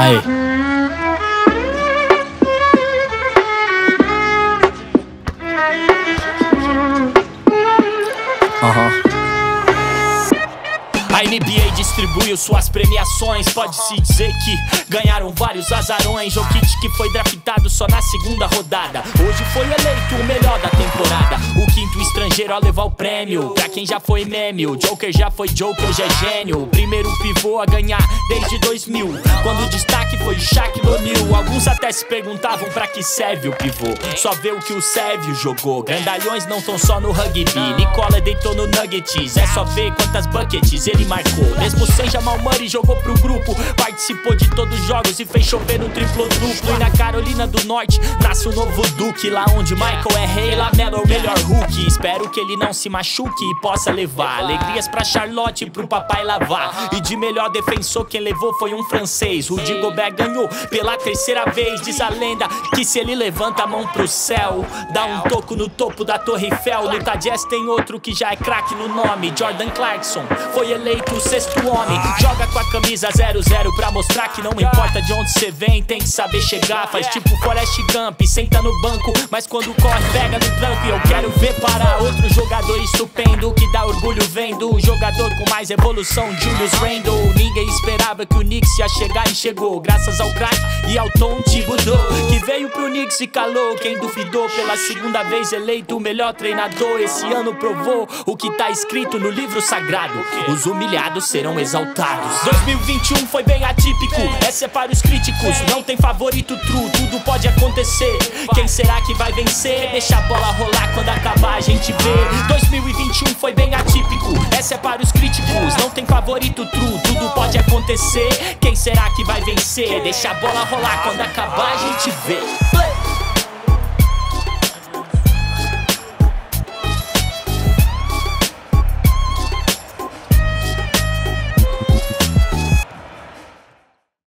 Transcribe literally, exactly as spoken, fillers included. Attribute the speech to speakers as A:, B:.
A: Aí. Aham. Uhum. A N B A distribuiu suas premiações. Pode-se dizer que ganharam vários azarões. Jokic que foi draftado só na segunda rodada, hoje foi eleito o melhor da temporada. O quinto estrangeiro a levar o prêmio. Pra quem já foi meme, o Joker já foi Joker, hoje é gênio. O primeiro pivô a ganhar desde dois mil, quando o destaque foi Shaquille O'Neal. Alguns até se perguntavam pra que serve o pivô. Só vê o que o Sérvio jogou. Grandalhões não tão só no rugby. Nicola deitou no Nuggets. É só ver quantas buckets ele marcou. Mesmo sem Jamal Murray, jogou pro grupo. Participou de todos os jogos e fez chover no triplo duplo. E na Carolina do Norte nasce o novo Duke. Lá onde Michael é rei, Lamelo é o melhor Hulk. Espero que ele não se machuque e possa levar alegrias pra Charlotte e pro papai lavar. E de melhor defensor quem levou foi um francês. Rudy Gobert ganhou pela terceira vez. Diz a lenda que se ele levanta a mão pro céu, dá um toco no topo da Torre Eiffel. No Utah Jazz tem outro que já é craque no nome, Jordan Clarkson, foi eleito o sexto homem. Joga com a camisa zero zero pra mostrar que não importa de onde cê vem, tem que saber chegar. Faz tipo Forrest Gump, senta no banco, mas quando corre pega no tranco. E eu quero ver parar outro jogador estupendo, que dá orgulho vendo o jogador com mais evolução, Julius Randle. Ninguém esperava que o Knicks ia chegar e chegou, graças ao crack e ao Tom Thibodeau, que veio pro Knicks e calou quem duvidou. Pela segunda vez eleito o melhor treinador, esse ano provou o que tá escrito no livro sagrado: os humilhados serão exaltados. dois mil e vinte e um foi bem atípico, essa é para os críticos. Não tem favorito true, tudo pode acontecer. Quem será que vai vencer? Deixa a bola rolar, quando acabar a gente vê. dois mil e vinte e um foi bem atípico, essa é para os críticos. Não tem favorito true, tudo pode acontecer. Quem será que vai vencer? Deixa a bola rolar, quando acabar a gente vê.